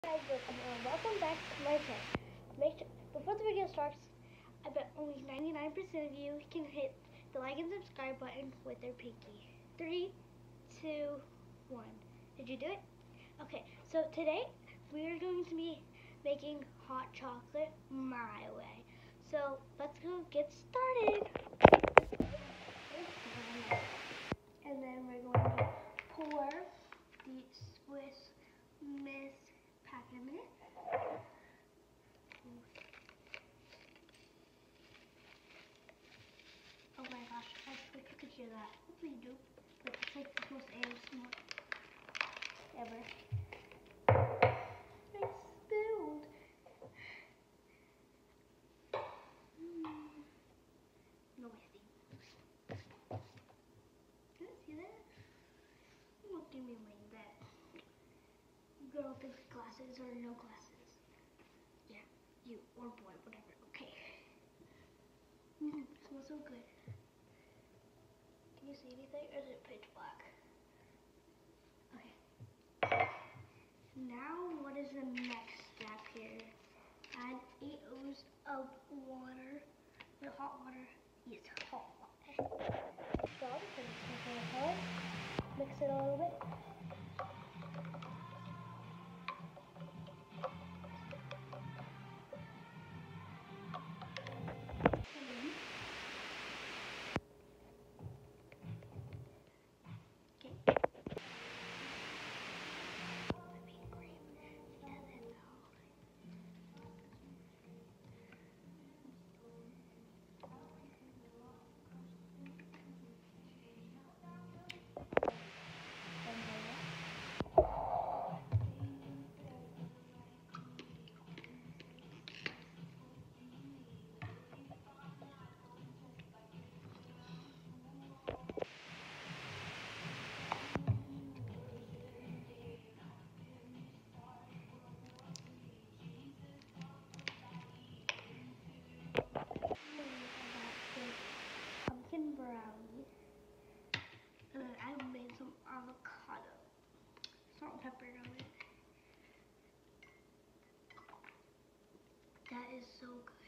Guys, welcome back to my channel. Before the video starts, I bet only 99% of you can hit the like and subscribe button with their pinky. 3, 2, 1. Did you do it? Okay, so today we are going to be making hot chocolate my way. So let's go get started. And then we're going to pour the Swiss Miss packet in it. Oh my gosh, I wish you could hear that. Hopefully you do. But it's like the most ASMR ever. I spilled. No wasting. Did you see that? Look at me like that. Girl thinks glasses or no glasses. Yeah, you or boy, whatever. Okay. Smells so good. Can you see anything, or is it pitch black? Okay. Now, what is the next step here? Add 8 ounces of water. The hot water. Yes, hot water. Mix it a little bit. Pumpkin brownie. And then I made some avocado. Salt and pepper on it. That is so good.